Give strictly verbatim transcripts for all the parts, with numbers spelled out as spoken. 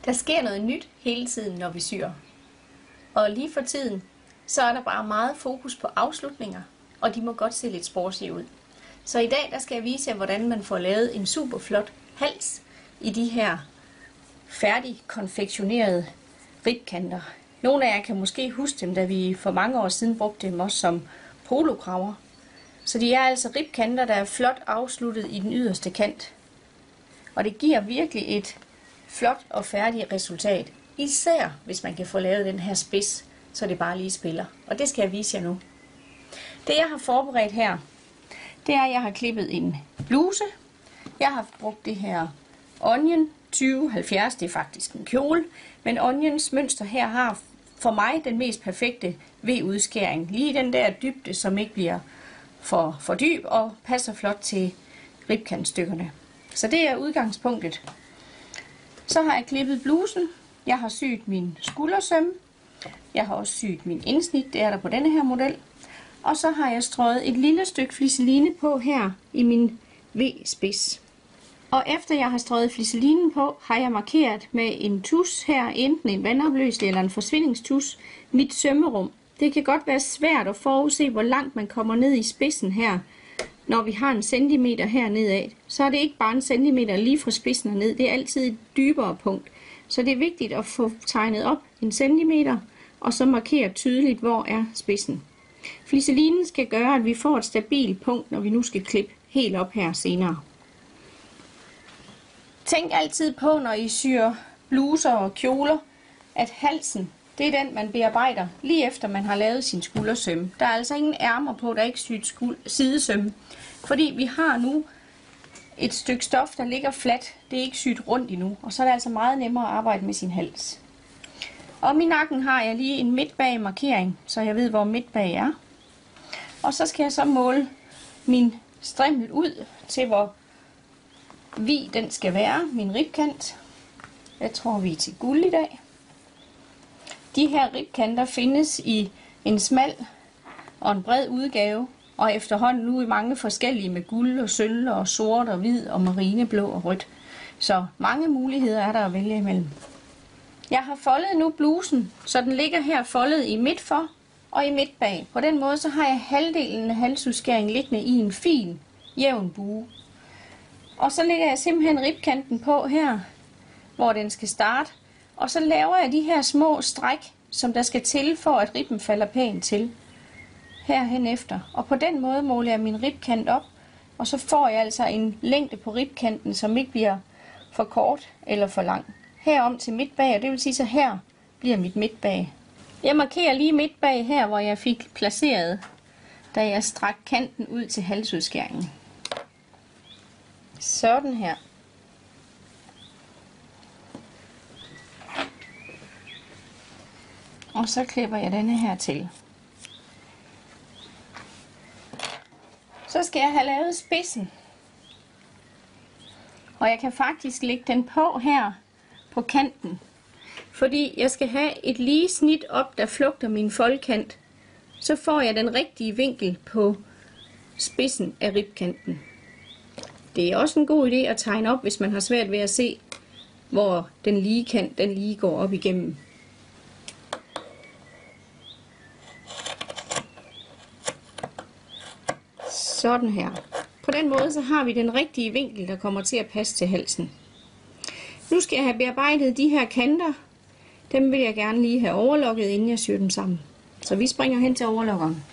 Der sker noget nyt hele tiden, når vi syr. Og lige for tiden, så er der bare meget fokus på afslutninger, og de må godt se lidt sportslige ud. Så i dag, der skal jeg vise jer, hvordan man får lavet en super flot hals i de her færdig konfektionerede ribkanter. Nogle af jer kan måske huske dem, da vi for mange år siden brugte dem også som polokraver. Så de er altså ribkanter, der er flot afsluttet i den yderste kant. Og det giver virkelig et flot og færdigt resultat. Især hvis man kan få lavet den her spids, så det bare lige spiller. Og det skal jeg vise jer nu. Det jeg har forberedt her, det er, at jeg har klippet en bluse. Jeg har brugt det her Onion tyve halvfjerds, det er faktisk en kjole. Men Onions mønster her har for mig den mest perfekte V-udskæring. Lige den der dybde, som ikke bliver for, for dyb og passer flot til ribkantstykkerne. Så det er udgangspunktet. Så har jeg klippet blusen. Jeg har syet min skuldersøm. Jeg har også syet min indsnit, det er der på denne her model. Og så har jeg strøget et lille stykke flisseline på her i min V-spids. Og efter jeg har strøget flisselinen på, har jeg markeret med en tus her, enten en vandopløselig eller en forsvindingstus, mit sømmerum. Det kan godt være svært at forudse, hvor langt man kommer ned i spidsen her, når vi har en centimeter her nedad. Så er det ikke bare en centimeter lige fra spidsen og ned, det er altid et dybere punkt. Så det er vigtigt at få tegnet op en centimeter, og så markere tydeligt, hvor er spidsen. Flisselinen skal gøre, at vi får et stabilt punkt, når vi nu skal klippe helt op her senere. Tænk altid på, når I syr bluser og kjoler, at halsen, det er den, man bearbejder lige efter man har lavet sin skuldersøm. Der er altså ingen ærmer på, der er ikke syet sidesøm. Fordi vi har nu et stykke stof, der ligger fladt. Det er ikke syet rundt endnu, og så er det altså meget nemmere at arbejde med sin hals. Om i nakken har jeg lige en midtbag markering, så jeg ved, hvor midtbag er. Og så skal jeg så måle min strimmel ud til, hvor vid den skal være, min ribkant. Jeg tror, vi er til guld i dag. De her ribkanter findes i en smal og en bred udgave, og efterhånden nu i mange forskellige med guld og sølv og sort og hvid og marineblå og rødt. Så mange muligheder er der at vælge imellem. Jeg har foldet nu blusen, så den ligger her foldet i midt for og i midt bag. På den måde så har jeg halvdelen af halsudskæringen liggende i en fin, jævn bue. Og så lægger jeg simpelthen ribkanten på her, hvor den skal starte. Og så laver jeg de her små stræk, som der skal til, for at ribben falder pænt til. Herhen efter. Og på den måde måler jeg min ribkant op. Og så får jeg altså en længde på ribkanten, som ikke bliver for kort eller for lang. Herom til midtbag, og det vil sige, så her bliver mit midtbag. Jeg markerer lige midtbag her, hvor jeg fik placeret, da jeg strak kanten ud til halsudskæringen. Sådan her. Og så klipper jeg denne her til. Så skal jeg have lavet spidsen. Og jeg kan faktisk lægge den på her på kanten. Fordi jeg skal have et lige snit op, der flugter min foldkant. Så får jeg den rigtige vinkel på spidsen af ribkanten. Det er også en god idé at tegne op, hvis man har svært ved at se, hvor den lige kant den lige går op igennem. Sådan her. På den måde så har vi den rigtige vinkel, der kommer til at passe til halsen. Nu skal jeg have bearbejdet de her kanter. Dem vil jeg gerne lige have overlokket, inden jeg syr dem sammen. Så vi springer hen til overlokkeren.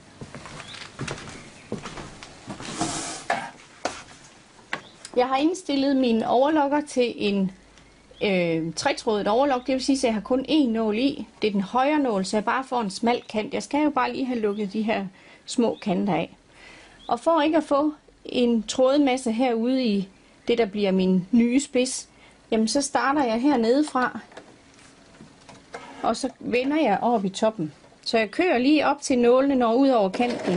Jeg har indstillet min overlokker til en øh, tretrådet overlok, det vil sige, at jeg har kun én nål i. Det er den højre nål, så jeg bare får en smal kant. Jeg skal jo bare lige have lukket de her små kanter af. Og for ikke at få en trådmasse herude i det, der bliver min nye spids, jamen så starter jeg hernede fra, og så vender jeg op i toppen. Så jeg kører lige op til nålene når ud over kanten.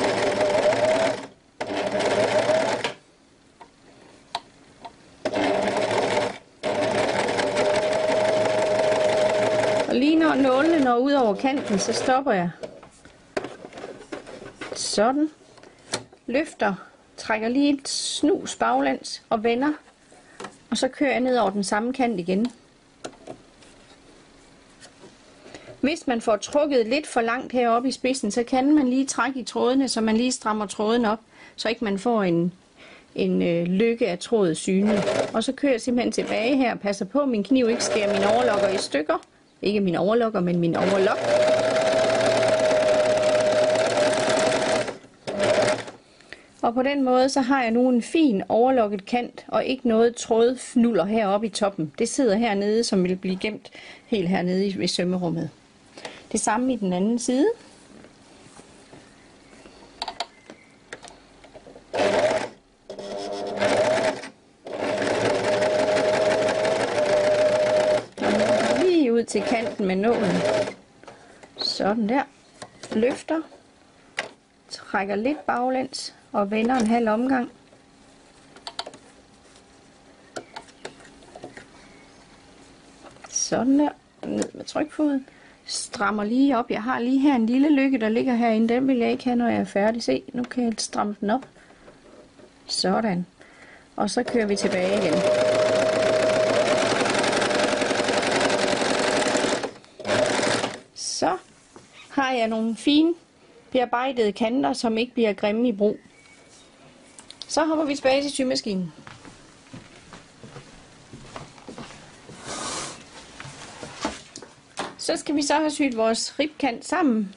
Og lige når nålene når ud over kanten, så stopper jeg. Sådan. Løfter, trækker lige et snus baglæns og vender. Og så kører jeg ned over den samme kant igen. Hvis man får trukket lidt for langt heroppe i spidsen, så kan man lige trække i trådene, så man lige strammer tråden op, så ikke man får en, en øh, lykke af trådet synlig. Og så kører jeg simpelthen tilbage her og passer på, at min kniv ikke skærer min overlokker i stykker. Ikke min overlokker, men min overlok. Og på den måde, så har jeg nu en fin overlokket kant, og ikke noget trådfnuller heroppe i toppen. Det sidder hernede, som vil blive gemt helt hernede ved sømmerummet. Det samme i den anden side. Lige ud til kanten med nålen. Sådan der. Løfter. Trækker lidt baglæns og vender en halv omgang. Sådan der. Ned med trykfoden. Strammer lige op. Jeg har lige her en lille lykke, der ligger herinde. Den vil jeg ikke have, når jeg er færdig. Se, nu kan jeg stramme den op. Sådan. Og så kører vi tilbage igen. Så har jeg nogle fine bearbejdede kanter, som ikke bliver grimme i brug. Så hopper vi tilbage til symaskinen. Så skal vi så have syet vores ribkant sammen.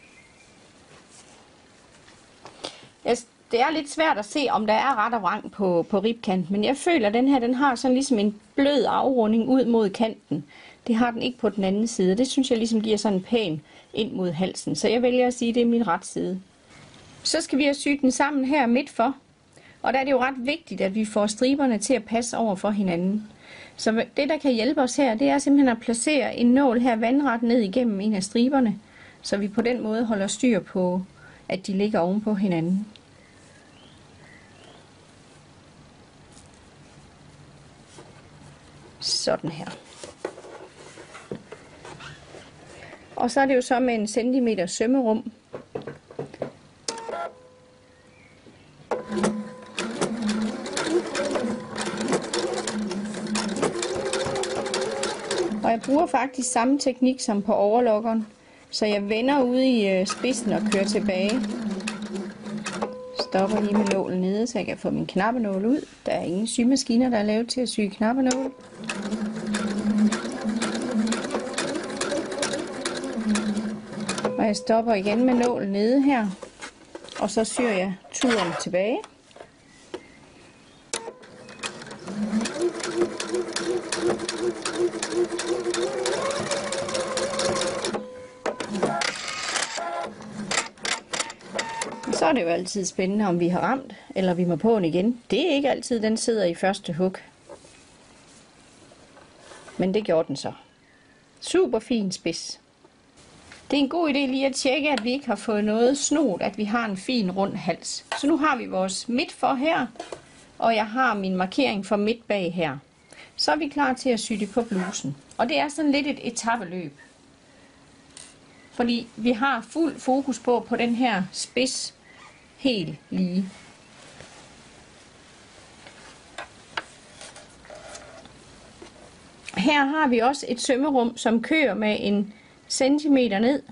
Det er lidt svært at se, om der er ret og vrang på, på ribkant, men jeg føler, at den her den har sådan ligesom en blød afrunding ud mod kanten. Det har den ikke på den anden side. Det synes jeg ligesom giver sådan pæn ind mod halsen. Så jeg vælger at sige, at det er min ret side. Så skal vi have syet den sammen her midt for. Og der er det jo ret vigtigt, at vi får striberne til at passe over for hinanden. Så det, der kan hjælpe os her, det er simpelthen at placere en nål her vandret ned igennem en af striberne. Så vi på den måde holder styr på, at de ligger oven på hinanden. Sådan her. Og så er det jo så med en centimeter sømmerum. Og jeg bruger faktisk samme teknik som på overlokkeren. Så jeg vender ude i spidsen og kører tilbage. Stopper lige med nålen nede, så jeg kan få min knappenål ud. Der er ingen symaskiner, der er lavet til at sy knappenål. Og jeg stopper igen med nålen nede her. Og så syr jeg turen tilbage. Så er det jo altid spændende, om vi har ramt, eller vi må på den igen. Det er ikke altid, den sidder i første hug. Men det gjorde den så. Super fin spids. Det er en god idé lige at tjekke, at vi ikke har fået noget snot, at vi har en fin rund hals. Så nu har vi vores midt for her, og jeg har min markering for midt bag her. Så er vi klar til at sy det på blusen. Og det er sådan lidt et etapeløb. Fordi vi har fuld fokus på, på den her spids helt lige. Her har vi også et sømmerum, som kører med en centimeter ned.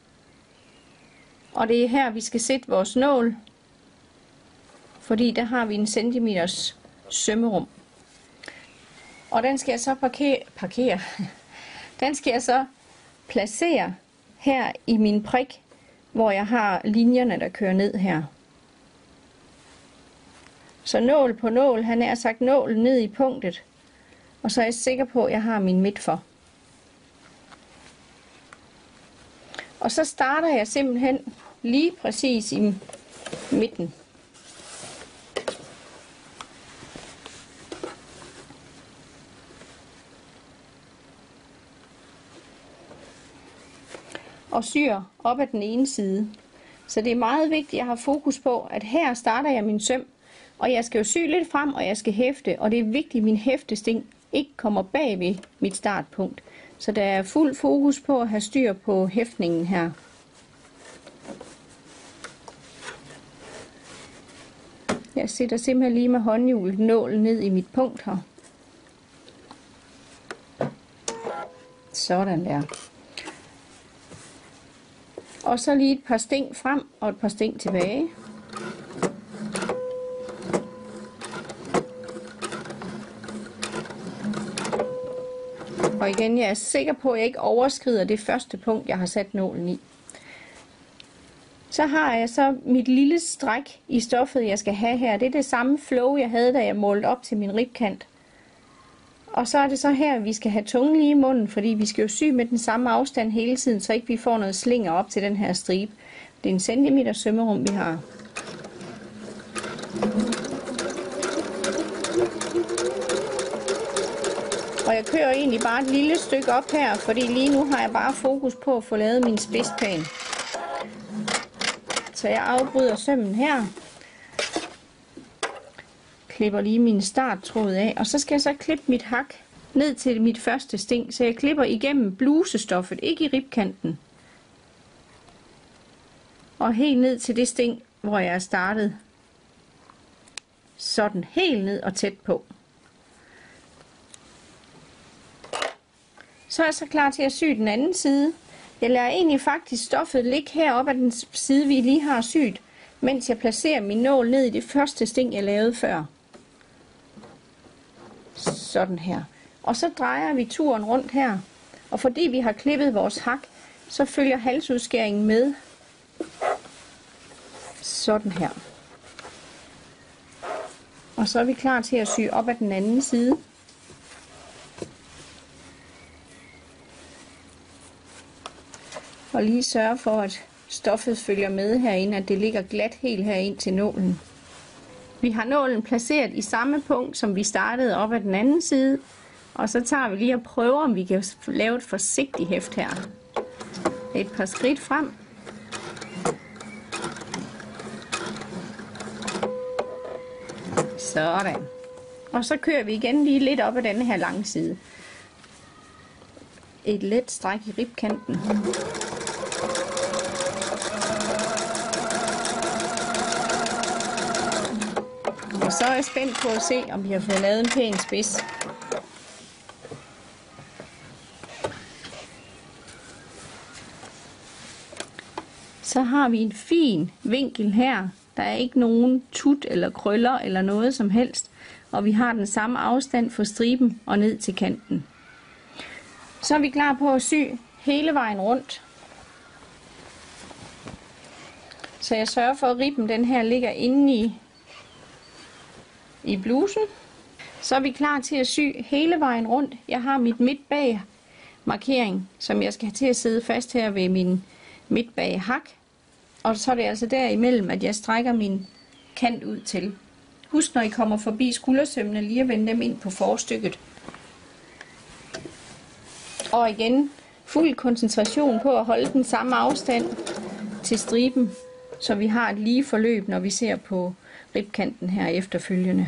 Og det er her, vi skal sætte vores nål. Fordi der har vi en centimeters sømmerum. Og den skal jeg så parkere, parkere. Den skal jeg så placere her i min prik, hvor jeg har linjerne, der kører ned her. Så nål på nål, han er sagt nål ned i punktet. Og så er jeg sikker på, at jeg har min midt for. Og så starter jeg simpelthen lige præcis i midten. Og syr op ad den ene side. Så det er meget vigtigt, at jeg har fokus på, at her starter jeg min søm, og jeg skal jo sy lidt frem, og jeg skal hæfte, og det er vigtigt, at min hæftesting ikke kommer bag ved mit startpunkt. Så der er fuld fokus på at have styr på hæftningen her. Jeg sætter simpelthen lige med håndhjulet nålen ned i mit punkt her. Sådan der. Og så lige et par sting frem og et par sting tilbage. Og igen, jeg er sikker på, at jeg ikke overskrider det første punkt, jeg har sat nålen i. Så har jeg så mit lille stræk i stoffet, jeg skal have her. Det er det samme flow, jeg havde, da jeg målte op til min ribkant. Og så er det så her, vi skal have tungen lige i munden, fordi vi skal jo sy med den samme afstand hele tiden, så ikke vi får noget slinger op til den her stribe. Det er en centimeter sømmerum, vi har. Og jeg kører egentlig bare et lille stykke op her, fordi lige nu har jeg bare fokus på at få lavet min spidspan. Så jeg afbryder sømmen her. Klipper lige min starttråd af, og så skal jeg så klippe mit hak ned til mit første sting, så jeg klipper igennem blusestoffet, ikke i ribkanten. Og helt ned til det sting, hvor jeg er startet. Sådan helt ned og tæt på. Så er jeg så klar til at sy den anden side. Jeg lader egentlig faktisk stoffet ligge heroppe af den side, vi lige har syet, mens jeg placerer min nål ned i det første sting, jeg lavede før. Sådan her. Og så drejer vi turen rundt her. Og fordi vi har klippet vores hak, så følger halsudskæringen med. Sådan her. Og så er vi klar til at sy op ad den anden side. Og lige sørge for, at stoffet følger med herinde, at det ligger glat helt herind til nålen. Vi har nålen placeret i samme punkt, som vi startede op ad den anden side. Og så tager vi lige og prøver, om vi kan lave et forsigtigt hæft her. Et par skridt frem. Sådan. Og så kører vi igen lige lidt op ad denne her lange side. Et let stræk i ribkanten. Og så er jeg spændt på at se, om vi har fået lavet en pæn spids. Så har vi en fin vinkel her. Der er ikke nogen tut eller krøller eller noget som helst. Og vi har den samme afstand fra striben og ned til kanten. Så er vi klar på at sy hele vejen rundt. Så jeg sørger for, at ribben den her ligger inde i, i blusen. Så er vi klar til at sy hele vejen rundt. Jeg har mit midt bag markering, som jeg skal have til at sidde fast her ved min midt bag hak. Og så er det altså derimellem, at jeg strækker min kant ud til. Husk, når I kommer forbi skuldersømmene, lige at vende dem ind på forstykket. Og igen, fuld koncentration på at holde den samme afstand til striben, så vi har et lige forløb, når vi ser på ribkanten her efterfølgende.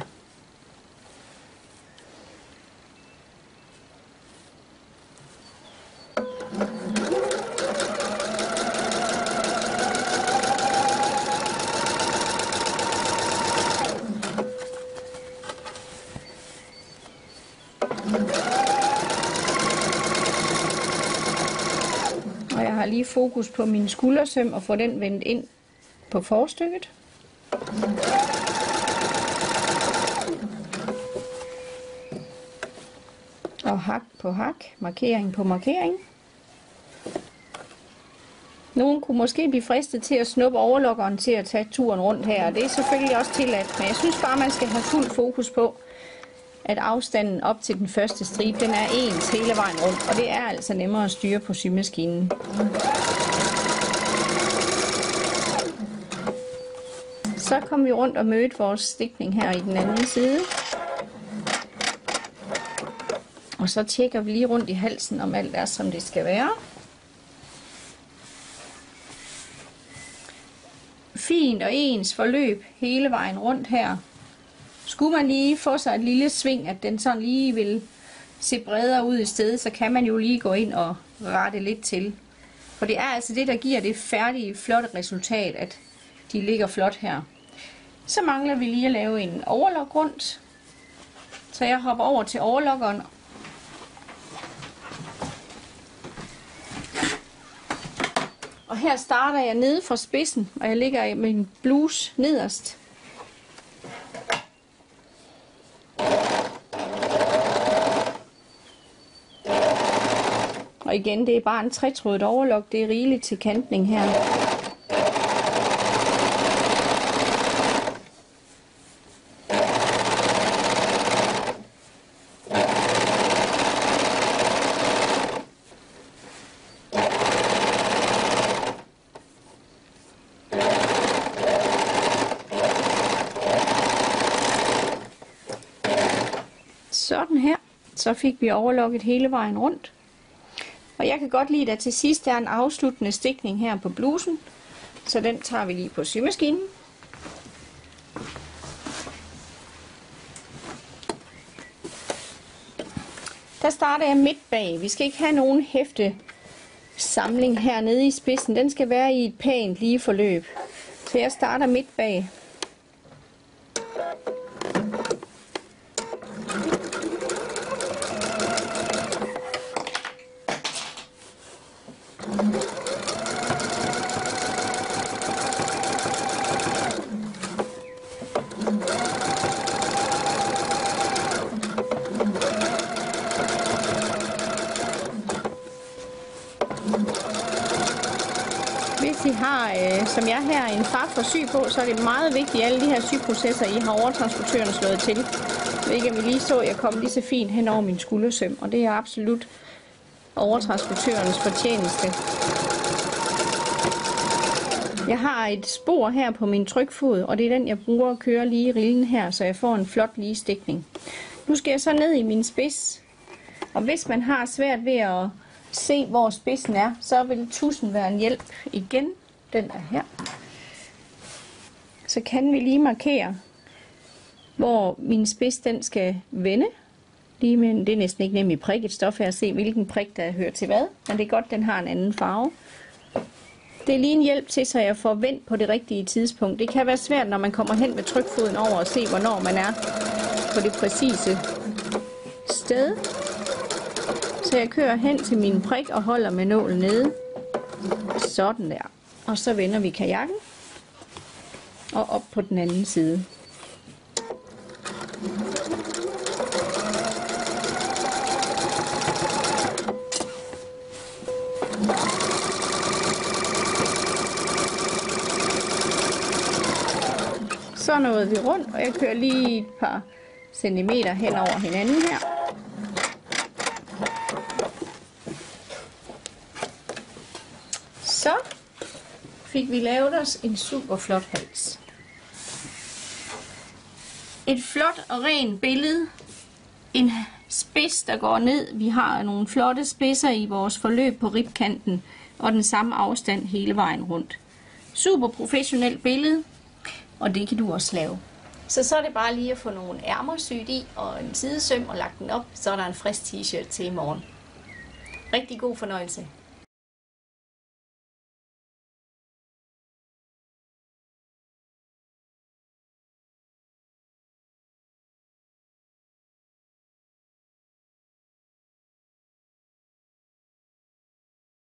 Og jeg har lige fokus på min skuldersøm og få den vendt ind på forstykket. Og hak på hak, markering på markering. Nogen kunne måske blive fristet til at snuppe overlokkeren til at tage turen rundt her, og det er selvfølgelig også tilladt, men jeg synes bare, man skal have fuld fokus på, at afstanden op til den første stribe, den er ens hele vejen rundt, og det er altså nemmere at styre på symaskinen. Så kom vi rundt og mødte vores stikning her i den anden side. Og så tjekker vi lige rundt i halsen, om alt er, som det skal være. Fint og ens forløb hele vejen rundt her. Skulle man lige få sig et lille sving, at den sådan lige vil se bredere ud i stedet, så kan man jo lige gå ind og rette lidt til. For det er altså det, der giver det færdige, flotte resultat, at de ligger flot her. Så mangler vi lige at lave en overlok rundt. Så jeg hopper over til overlokkeren. Og her starter jeg nede fra spidsen, og jeg ligger med min bluse nederst. Og igen, det er bare en tretrådet overlok, det er rigeligt til kantning her. Sådan her, så fik vi overlokket hele vejen rundt. Og jeg kan godt lide, at til sidst er en afsluttende stikning her på blusen, så den tager vi lige på symaskinen. Der starter jeg midt bag. Vi skal ikke have nogen hæfte samling hernede i spidsen. Den skal være i et pænt lige forløb. Så jeg starter midt bag. Hvis I har, øh, som jeg her, en far for sy på, så er det meget vigtigt, at alle de her syprocesser, I har overtransportørerne slået til. Hvilket vi lige så, jeg kom lige så fint hen over min skuldersøm, og det er absolut overtransportørens fortjeneste. Jeg har et spor her på min trykfod, og det er den, jeg bruger at køre lige i rillen her, så jeg får en flot lige stikning. Nu skal jeg så ned i min spids, og hvis man har svært ved at se, hvor spidsen er, så vil tudsen være en hjælp. Igen, den er her. Så kan vi lige markere, hvor min spids den skal vende. Lige med, det er næsten ikke nemt i prikket stof her at se, hvilken prik der hører til hvad, men det er godt, den har en anden farve. Det er lige en hjælp til, så jeg får vendt på det rigtige tidspunkt. Det kan være svært, når man kommer hen med trykfoden over og se, hvornår man er på det præcise sted. Så jeg kører hen til min prik og holder med nålen nede. Sådan der. Og så vender vi kajakken og op på den anden side. Så nåede vi rundt, og jeg kører lige et par centimeter hen over hinanden her. Så fik vi lavet os en super flot hals. Et flot og rent billede. En spids, der går ned. Vi har nogle flotte spidser i vores forløb på ribkanten, og den samme afstand hele vejen rundt. Super professionelt billede, og det kan du også lave. Så så er det bare lige at få nogle ærmer syet i, og en sidesøm og lagt den op, så er der en frisk t-shirt til i morgen. Rigtig god fornøjelse.